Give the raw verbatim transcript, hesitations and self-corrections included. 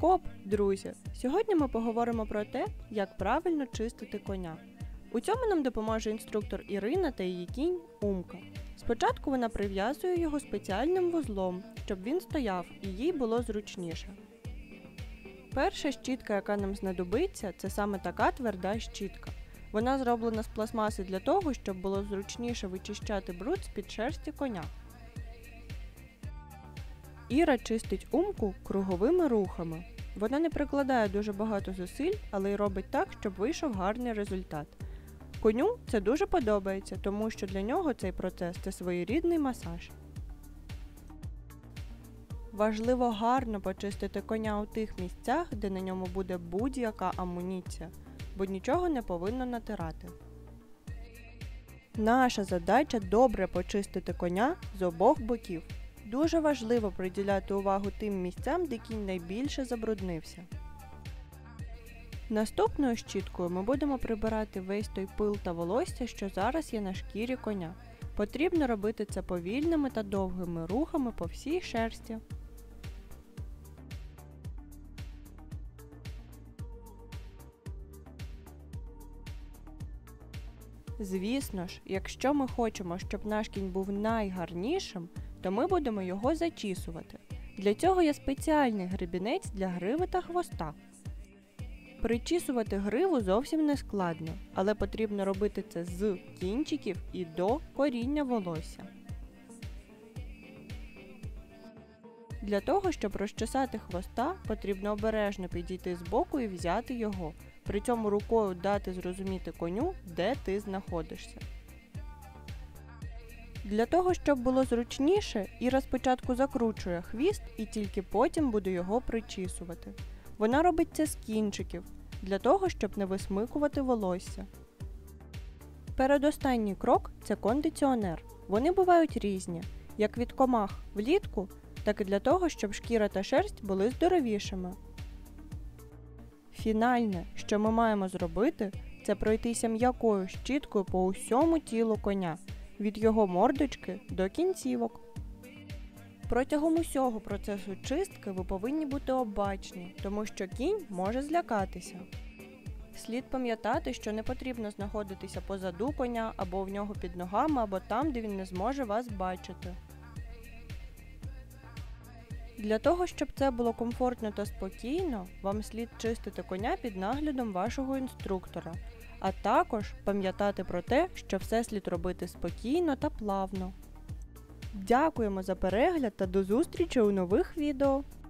Гоп, друзі! Сьогодні ми поговоримо про те, як правильно чистити коня. У цьому нам допоможе інструктор Ірина та її кінь Умка. Спочатку вона прив'язує його спеціальним вузлом, щоб він стояв і їй було зручніше. Перша щітка, яка нам знадобиться, це саме така тверда щітка. Вона зроблена з пластмаси для того, щоб було зручніше вичищати бруд з-під шерсті коня. Іра чистить Умку круговими рухами. Вона не прикладає дуже багато зусиль, але й робить так, щоб вийшов гарний результат. Коню це дуже подобається, тому що для нього цей процес – це своєрідний масаж. Важливо гарно почистити коня у тих місцях, де на ньому буде будь-яка амуніція, бо нічого не повинно натирати. Наша задача – добре почистити коня з обох боків. Дуже важливо приділяти увагу тим місцям, де кінь найбільше забруднився. Наступною щіткою ми будемо прибирати весь той пил та волосся, що зараз є на шкірі коня. Потрібно робити це повільними та довгими рухами по всій шерсті. Звісно ж, якщо ми хочемо, щоб наш кінь був найгарнішим, то ми будемо його зачісувати. Для цього є спеціальний гребінець для гриви та хвоста. Причісувати гриву зовсім не складно, але потрібно робити це з кінчиків і до коріння волосся. Для того, щоб розчесати хвоста, потрібно обережно підійти збоку і взяти його, при цьому рукою дати зрозуміти коню, де ти знаходишся. Для того, щоб було зручніше, Іра спочатку закручує хвіст і тільки потім буде його причісувати. Вона робить це з кінчиків, для того, щоб не висмикувати волосся. Передостанній крок – це кондиціонер. Вони бувають різні, як від комах влітку, так і для того, щоб шкіра та шерсть були здоровішими. Фінальне, що ми маємо зробити, це пройтися м'якою щіткою по усьому тілу коня, від його мордочки до кінцівок. Протягом усього процесу чистки ви повинні бути обачні, тому що кінь може злякатися. Слід пам'ятати, що не потрібно знаходитися позаду коня, або в нього під ногами, або там, де він не зможе вас бачити. Для того, щоб це було комфортно та спокійно, вам слід чистити коня під наглядом вашого інструктора, а також пам'ятати про те, що все слід робити спокійно та плавно. Дякуємо за перегляд та до зустрічі у нових відео!